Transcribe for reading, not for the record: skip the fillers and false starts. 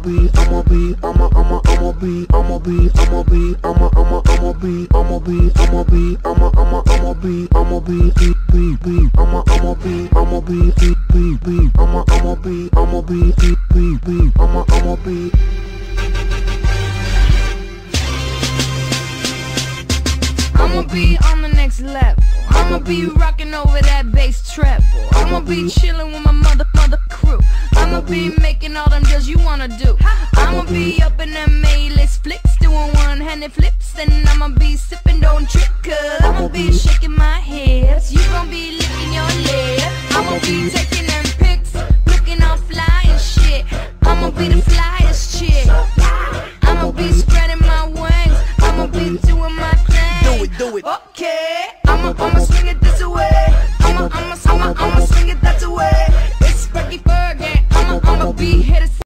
I'ma be on the next level. I'ma be rocking over that bass treble. I'ma be chilling with my mother crew. I'ma be making all them deals you wanna do. I'ma be up in them A-list flicks, doing one-handed flips, and I'ma be sipping, don't trip, cause I'ma be shaking my hips. You gon' be licking your lips. I'ma be taking